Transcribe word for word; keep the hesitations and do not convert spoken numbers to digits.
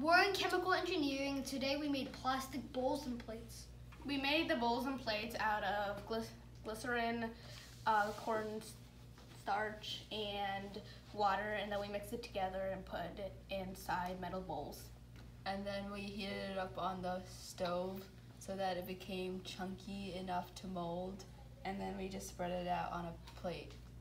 we're in chemical engineering, and today we made plastic bowls and plates. We made the bowls and plates out of gly glycerin, uh, corn starch, and water, and then we mixed it together and put it inside metal bowls. And then we heated it up on the stove so that it became chunky enough to mold, and then we just spread it out on a plate.